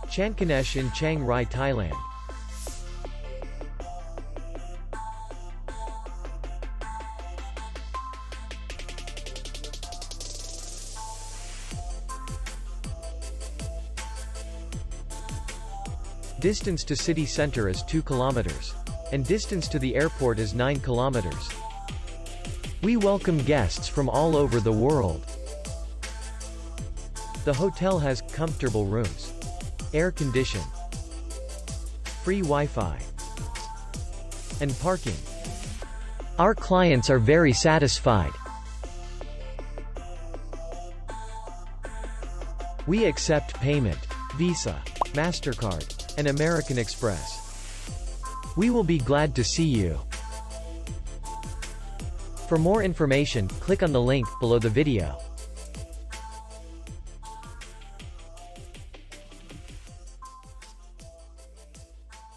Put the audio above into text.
Chankanesh in Chiang Rai, Thailand. Distance to city center is 2 kilometers. And distance to the airport is 9 kilometers. We welcome guests from all over the world. The hotel has comfortable rooms, air condition, free Wi-Fi, and parking. Our clients are very satisfied. We accept payment, Visa, MasterCard, and American Express. We will be glad to see you. For more information, click on the link below the video.